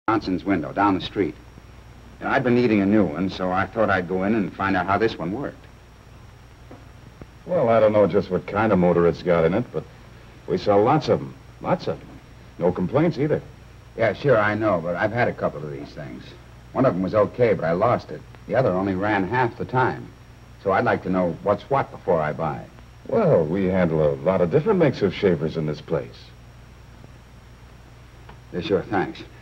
Johnson's window down the street. I'd been needing a new one, so I thought I'd go in and find out how this one worked. Well, I don't know just what kind of motor it's got in it, but we sell lots of them. Lots of them. No complaints either. Yeah, sure, I know, but I've had a couple of these things. One of them was okay, but I lost it. The other only ran half the time. So I'd like to know what's what before I buy. Well, we handle a lot of different makes of shavers in this place. Yeah, sure, thanks.